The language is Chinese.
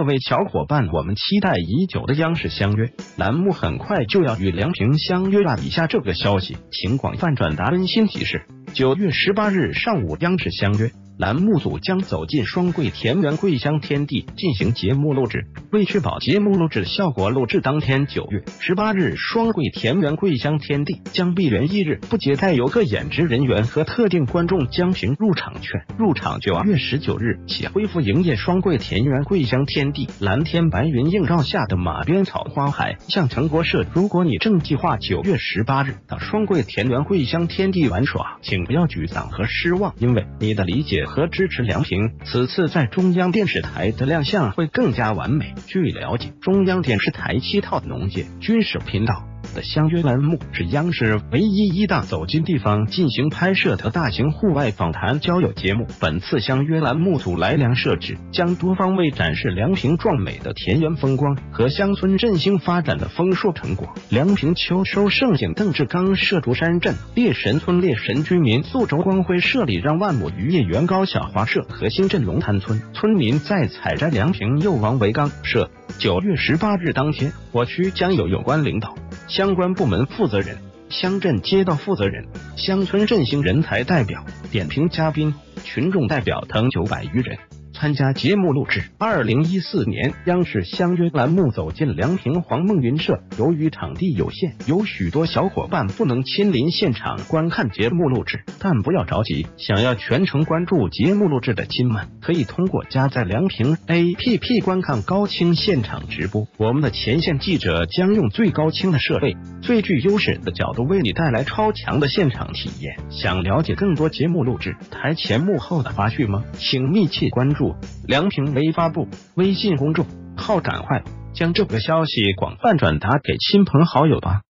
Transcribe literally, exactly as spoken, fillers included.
位小伙伴，我们期待已久的央视相约栏目很快就要与梁平相约了。以下这个消息，请广泛转达温馨提示：九月十八日上午，央视相约栏目组将走进双桂田园桂香天地进行节目录制。为确保节目录制效果，录制当天九月十八日，双桂田园桂香天地将闭园一日，不接待游客、演职人员和特定观众，将凭入场券入场。九月十九日起恢复营业。双桂田园桂香天地，蓝天白云映照下的马鞭草花海，像成国社。如果你正计划九月十八日到双桂田园桂香天地玩耍，请不要沮丧和失望，因为你的理解和支持梁平此次在中央电视台的亮相会更加完美。据了解，中央电视台七套农业军事频道的相约栏目是央视唯一一档走进地方进行拍摄的大型户外访谈交友节目。本次相约栏目组来梁设置，将多方位展示梁平壮美的田园风光和乡村振兴发展的丰硕成果。梁平秋收盛景，邓志刚涉竹山镇猎神村猎神居民宿州光辉社里让万亩渔业园高小华社和新镇龙潭村村民在采摘梁平幼王维岗社。九月十八日当天，我区将有有关领导、相关部门负责人、乡镇街道负责人、乡村振兴人才代表、点评嘉宾、群众代表等九百余人参加节目录制。二零一四年，央视相约栏目走进梁平黄梦云社。由于场地有限，有许多小伙伴不能亲临现场观看节目录制，但不要着急，想要全程关注节目录制的亲们，可以通过加载梁平 A P P 观看高清现场直播。我们的前线记者将用最高清的设备、最具优势的角度为你带来超强的现场体验。想了解更多节目录制台前幕后的花絮吗？请密切关注梁平微发布微信公众号，赶快将这个消息广泛转达给亲朋好友吧。